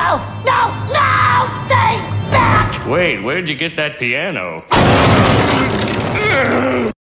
No! No! No! Stay back! Wait, where'd you get that piano?